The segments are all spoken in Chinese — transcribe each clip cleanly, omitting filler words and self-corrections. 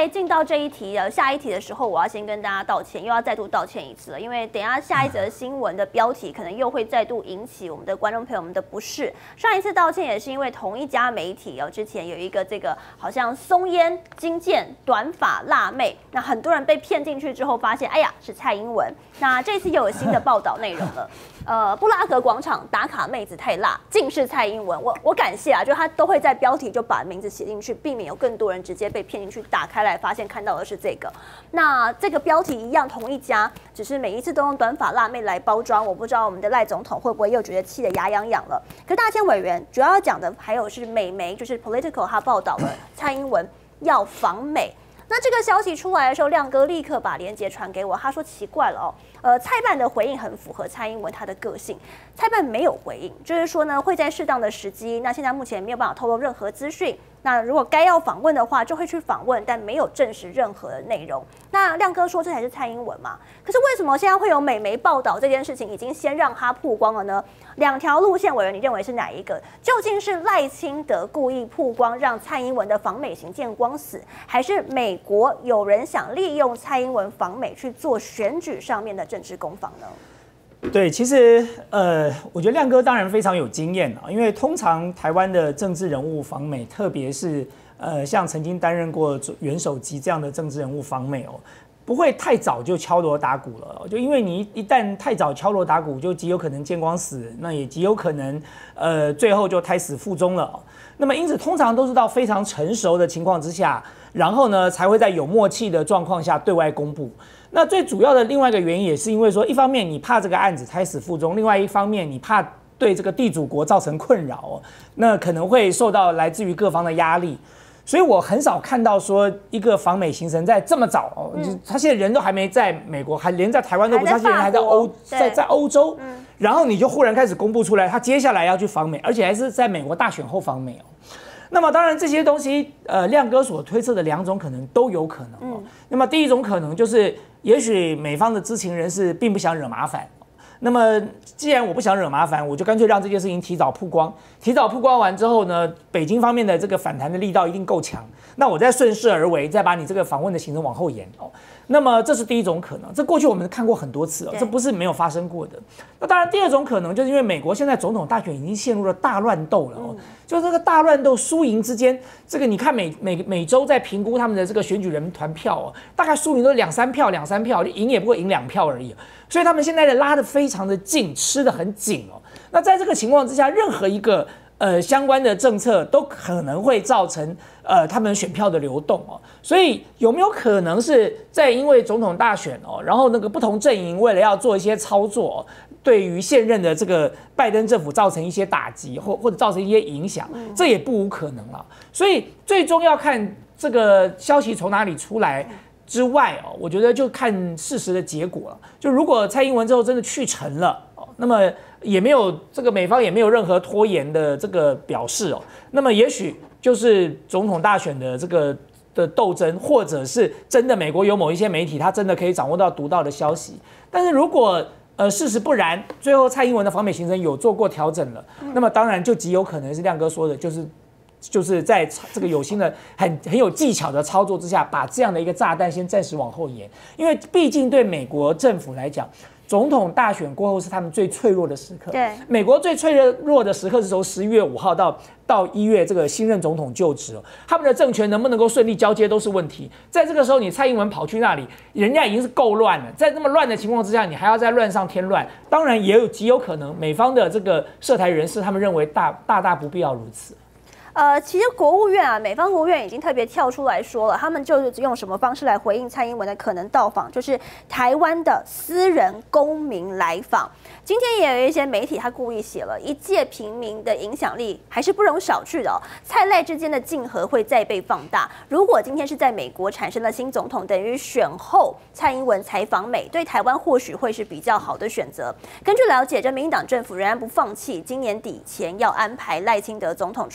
在进到这一题下一题的时候，我要先跟大家道歉，又要再度道歉一次了，因为等一下下一则新闻的标题可能又会再度引起我们的观众朋友们的不适。上一次道歉也是因为同一家媒体之前有一个这个好像松烟、金剑、短发辣妹，那很多人被骗进去之后发现，哎呀是蔡英文。那这次又有新的报道内容了，布拉格广场打卡妹子太辣，竟是蔡英文。我感谢啊，就他都会在标题就把名字写进去，避免有更多人直接被骗进去，打开来发现看到的是这个。那这个标题一样，同一家，只是每一次都用短发辣妹来包装。我不知道我们的赖总统会不会又觉得气得牙痒痒了。可大千委员主要讲的还有是美媒，就是 Political 他报道了蔡英文要访美。那这个消息出来的时候，亮哥立刻把连结传给我，他说奇怪了蔡办的回应很符合蔡英文他的个性，蔡办没有回应，就是说呢会在适当的时机，那现在目前没有办法透露任何资讯。那如果该要访问的话，就会去访问，但没有证实任何的内容。那亮哥说这才是蔡英文嘛？可是为什么现在会有美媒报道这件事情，已经先让他曝光了呢？两条路线，委员你认为是哪一个？究竟是赖清德故意曝光让蔡英文的访美行见光死，还是美国有人想利用蔡英文访美去做选举上面的政治攻防呢？ 对，其实我觉得亮哥当然非常有经验啊，因为通常台湾的政治人物访美，特别是像曾经担任过元首级这样的政治人物访美不会太早就敲锣打鼓了，就因为你一旦太早敲锣打鼓，就极有可能见光死，那也极有可能最后就胎死腹中了。那么因此，通常都是到非常成熟的情况之下，然后呢才会在有默契的状况下对外公布。那最主要的另外一个原因也是因为说，一方面你怕这个案子胎死腹中，另外一方面你怕对这个地主国造成困扰那可能会受到来自于各方的压力。所以我很少看到说一个访美行程在这么早他现在人都还没在美国，还连在台湾都不是，他现在还在欧洲，然后你就忽然开始公布出来，他接下来要去访美，而且还是在美国大选后访美那么当然这些东西，亮哥所推测的两种可能都有可能那么第一种可能就是，也许美方的知情人士并不想惹麻烦。那么既然我不想惹麻烦，我就干脆让这件事情提早曝光。提早曝光完之后呢，北京方面的这个反弹的力道一定够强，那我再顺势而为，再把你这个访问的行程往后延那么这是第一种可能，这过去我们看过很多次这不是没有发生过的。那当然，第二种可能就是因为美国现在总统大选已经陷入了大乱斗了就这个大乱斗输赢之间，这个你看每周在评估他们的这个选举人团票大概输赢都2、3票，就赢也不过赢2票而已。所以他们现在拉得非常的近，吃得很紧那在这个情况之下，任何一个相关的政策都可能会造成他们选票的流动所以有没有可能是在因为总统大选然后那个不同阵营为了要做一些操作对于现任的这个拜登政府造成一些打击或者造成一些影响，这也不无可能了。所以最终要看这个消息从哪里出来之外我觉得就看事实的结果了。就如果蔡英文之后真的去成了那么也没有这个美方也没有任何拖延的这个表示那么也许就是总统大选的这个的斗争，或者是真的美国有某一些媒体他真的可以掌握到独到的消息。但是如果事实不然，最后蔡英文的访美行程有做过调整了，那么当然就极有可能是亮哥说的，就是在这个有心的很有技巧的操作之下，把这样的一个炸弹先暂时往后延，因为毕竟对美国政府来讲，总统大选过后是他们最脆弱的时刻。 对， 美国最脆弱的时刻是从11月5号到1月这个新任总统就职他们的政权能不能够顺利交接都是问题。在这个时候，你蔡英文跑去那里，人家已经是够乱了，在那么乱的情况之下，你还要再乱上添乱，当然也极有可能美方的这个涉台人士他们认为大不必要如此。 其实国务院美方国务院已经特别跳出来说了，他们就是用什么方式来回应蔡英文的可能到访，就是台湾的私人公民来访。今天也有一些媒体他故意写了，一介平民的影响力还是不容小觑的蔡赖之间的竞合会再被放大。如果今天是在美国产生了新总统，等于选后蔡英文才访美，对台湾或许会是比较好的选择。根据了解，这民进党政府仍然不放弃今年底前要安排赖清德总统出访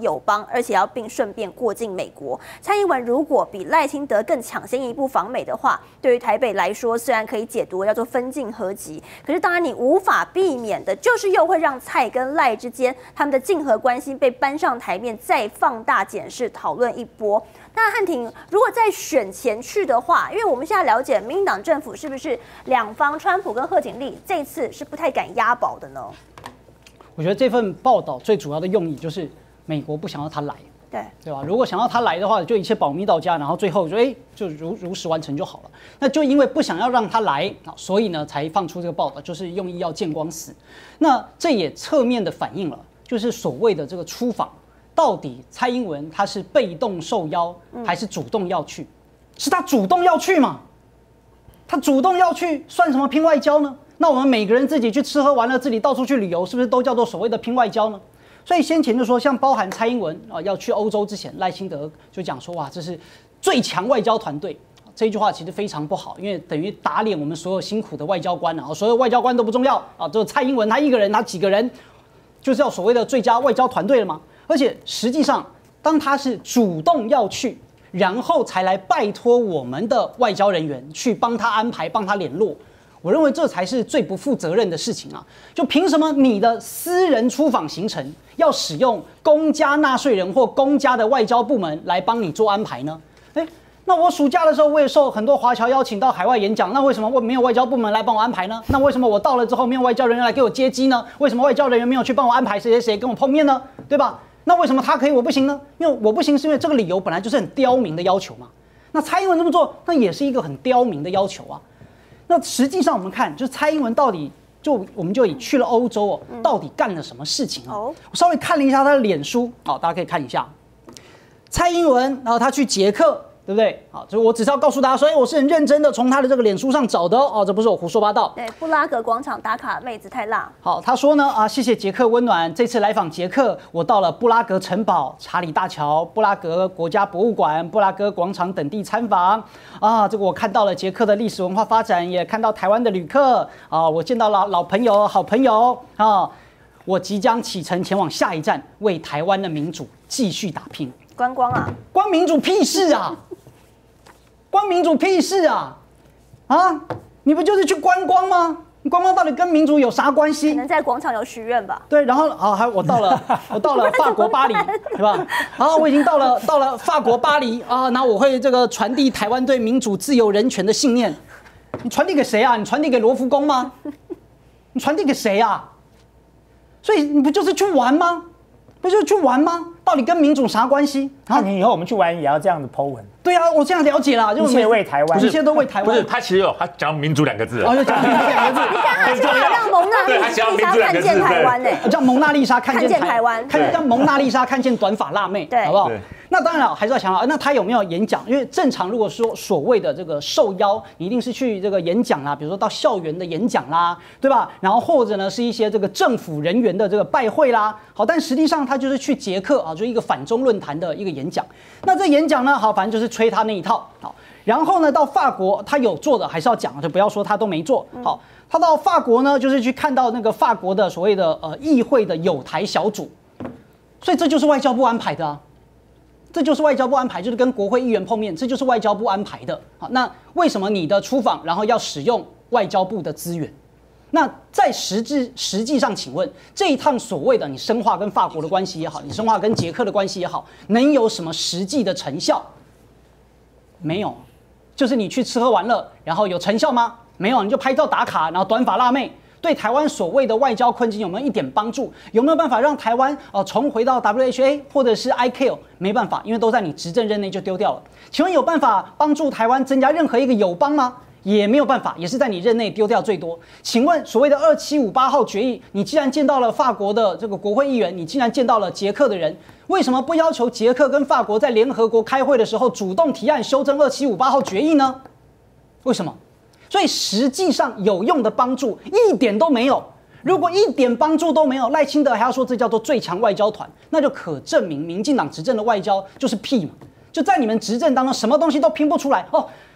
友邦，而且要并顺便过境美国。蔡英文如果比赖清德更抢先一步访美的话，对于台北来说，虽然可以解读叫做分进合击，可是当然你无法避免的，就是又会让蔡跟赖之间他们的竞合关系被搬上台面，再放大检视讨论一波。那汉庭，如果在选前去的话，因为我们现在了解民进党政府是不是两方川普跟贺锦丽这次是不太敢押宝的呢？ 我觉得这份报道最主要的用意就是美国不想要他来，对吧？如果想要他来的话，就一切保密到家，然后最后就如实完成就好了。那就因为不想要让他来，所以呢才放出这个报道，就是用意要见光死。那这也侧面的反映了，就是所谓的这个出访。到底蔡英文他是被动受邀还是主动要去？是他主动要去嘛？他主动要去算什么拼外交呢？那我们每个人自己去吃喝玩乐，自己到处去旅游，是不是都叫做所谓的拼外交呢？所以先前就说，像包含蔡英文要去欧洲之前，赖清德就讲说，哇，这是最强外交团队。这一句话其实非常不好，因为等于打脸我们所有辛苦的外交官啊，所有外交官都不重要啊，只有蔡英文他一个人，他几个人就是要所谓的最佳外交团队了吗？而且实际上，当他是主动要去，然后才来拜托我们的外交人员去帮他安排、帮他联络，我认为这才是最不负责任的事情啊！就凭什么你的私人出访行程要使用公家纳税人或公家的外交部门来帮你做安排呢？那我暑假的时候，我也受很多华侨邀请到海外演讲，那为什么我没有外交部门来帮我安排呢？那为什么我到了之后没有外交人员来给我接机呢？为什么外交人员没有去帮我安排谁谁谁跟我碰面呢？对吧？那为什么他可以我不行呢？因为我不行是因为这个理由本来就是很刁民的要求嘛。那蔡英文这么做，那也是一个很刁民的要求啊。那实际上我们看，就是蔡英文到底我们就以去了欧洲到底干了什么事情啊？我稍微看了一下他的脸书，大家可以看一下，蔡英文，然后他去捷克。对不对？好，所以我只是要告诉大家说，我是很认真的从他的这个脸书上找的哦，这不是我胡说八道。 对，布拉格广场打卡妹子太辣。 好，他说呢谢谢捷克温暖，这次来访捷克，我到了布拉格城堡、查理大桥、布拉格国家博物馆、布拉格广场等地参访这个我看到了捷克的历史文化发展，也看到台湾的旅客我见到了老朋友、好朋友我即将启程前往下一站，为台湾的民主继续打拼。 观光啊， 关民主屁事啊！关民主屁事啊！你不就是去观光吗？你观光到底跟民主有啥关系？ 可能在广场有许愿吧。 对，然后我到了法国巴黎，对吧？我已经到了法国巴黎那我会这个传递台湾对民主、自由、人权的信念。你传递给谁啊？你传递给罗浮宫吗？你传递给谁啊？所以你不就是去玩吗？不就是去玩吗？到底跟民主啥关系？ 以后我们去玩也要这样的 po 文。 对啊，我这样了解了， 一切为台湾， 一切都为台湾。 不是，他其实他讲民主2个字， 就讲民主2个字。 你看他让蒙娜丽莎看见台湾叫蒙娜丽莎看见台湾， 叫蒙娜丽莎看见短发辣妹， 对， 好不好？那当然了，还是要想那他有没有演讲？因为正常如果说所谓的这个受邀，你一定是去这个演讲啦，比如说到校园的演讲啦，对吧？然后或者呢是一些这个政府人员的这个拜会啦，好，但实际上他就是去捷克就一个反中论坛的一个演讲。那这演讲呢，好，反正就是吹他那一套，好，然后呢到法国，他有做的还是要讲，就不要说他都没做，好，他到法国呢就是去看到那个法国的所谓的议会的友台小组，所以这就是外交部安排的啊。这就是外交部安排，就是跟国会议员碰面，这就是外交部安排的。好，那为什么你的出访，然后要使用外交部的资源？那在实际上，请问这一趟所谓的你深化跟法国的关系也好，你深化跟捷克的关系也好，能有什么实际的成效？没有，就是你去吃喝玩乐，然后有成效吗？没有，你就拍照打卡，然后短发辣妹。对台湾所谓的外交困境有没有一点帮助？有没有办法让台湾重回到 WHA 或者是 ICAO？ 没办法，因为都在你执政任内就丢掉了。请问有办法帮助台湾增加任何一个友邦吗？也没有办法，也是在你任内丢掉最多。请问所谓的2758号决议，你既然见到了法国的这个国会议员，你既然见到了捷克的人，为什么不要求捷克跟法国在联合国开会的时候主动提案修正2758号决议呢？为什么？所以实际上有用的帮助一点都没有。如果一点帮助都没有，赖清德还要说这叫做最强外交团，那就可证明民进党执政的外交就是屁嘛！就在你们执政当中，什么东西都拼不出来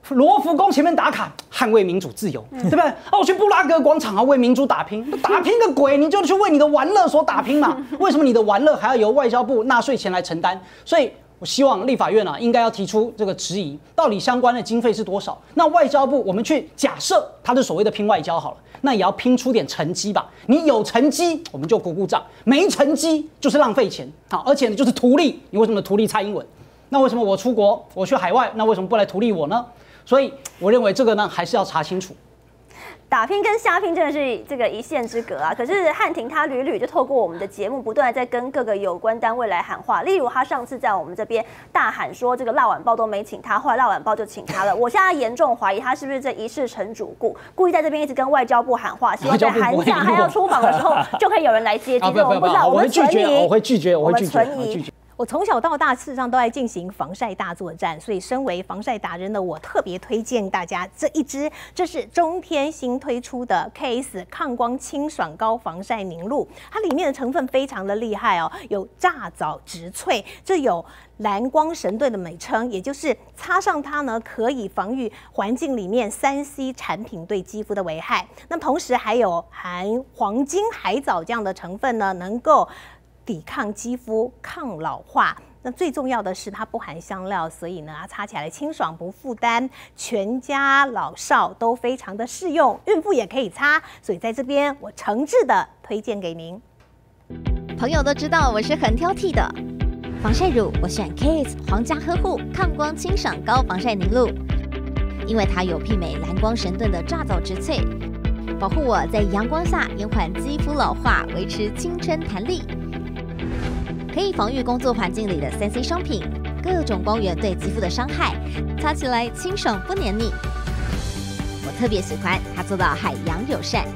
罗浮宫前面打卡，捍卫民主自由，对不对？我去布拉格广场啊，为民主打拼，打拼个鬼！你就去为你的玩乐所打拼嘛？为什么你的玩乐还要由外交部纳税钱来承担？所以我希望立法院应该要提出这个质疑，到底相关的经费是多少？那外交部我们去假设它是所谓的拼外交好了，那也要拼出点成绩吧。你有成绩，我们就鼓鼓掌；没成绩就是浪费钱而且呢就是图利。你为什么图利蔡英文？那为什么我出国，我去海外，那为什么不来图利我呢？所以我认为这个呢还是要查清楚。 打拼跟瞎拼真的是这个一线之隔啊！可是汉庭他屡屡就透过我们的节目，不断的在跟各个有关单位来喊话。例如他上次在我们这边大喊说，这个辣晚报都没请他，后来辣晚报就请他了。我现在严重怀疑他是不是这一世成主顾，故意在这边一直跟外交部喊话，希望在寒假还要出访的时候就可以有人来接机。这我们不知道，我们存疑， 我会拒绝。 我从小到大，事实上都在进行防晒大作战，所以身为防晒达人的我，特别推荐大家这一支，这是中天新推出的 KS 抗光清爽高防晒凝露，它里面的成分非常的厉害哦，有炸藻植萃，这有蓝光神盾的美称，也就是擦上它呢，可以防御环境里面3C 产品对肌肤的危害。那同时还有含黄金海藻这样的成分呢，能够抵抗肌肤、抗老化。那最重要的是它不含香料，所以呢，它擦起来清爽不负担，全家老少都非常的适用，孕妇也可以擦。所以在这边我诚挚的推荐给您。 朋友都知道我是很挑剔的，防晒乳我选 KS 皇家呵护抗光清爽高防晒凝露，因为它有媲美蓝光神盾的炸藻植萃，保护我在阳光下延缓肌肤老化，维持青春弹力。可以防御工作环境里的3C 商品、各种光源对肌肤的伤害，擦起来清爽不黏腻。我特别喜欢它做到海洋友善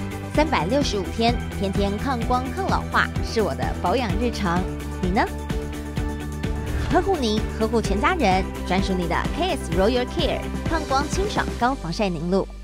，365天，天天抗光抗老化，是我的保养日常。你呢？呵护您，呵护全家人，专属你的 KS Royal Care 抗光清爽高防晒凝露。